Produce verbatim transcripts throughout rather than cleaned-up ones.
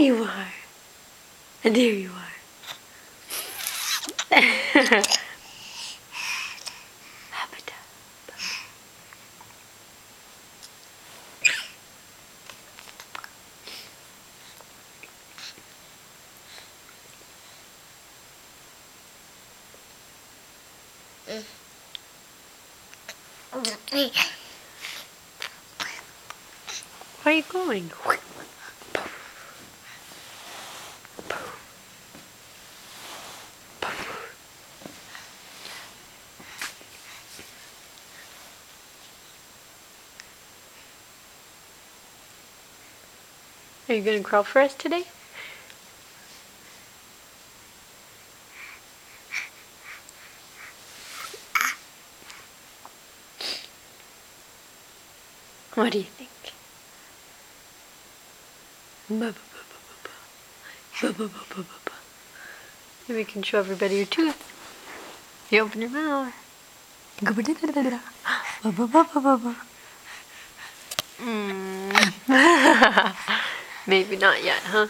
you are. And there you are. Where are you going? Are you going to crawl for us today? What do you think? Maybe we can show everybody your tooth. You open your mouth. Mm. Maybe not yet, huh?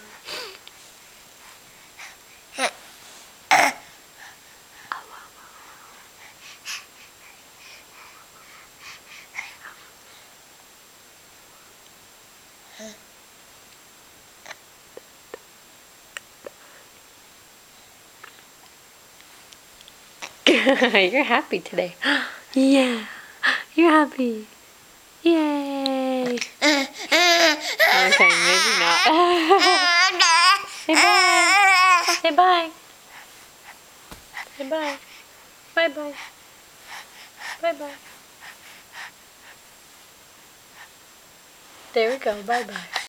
You're happy today. Yeah, you're happy. Yay. Okay, maybe not. Say bye. Say bye. Say bye. Bye-bye. Bye-bye. There we go. Bye-bye.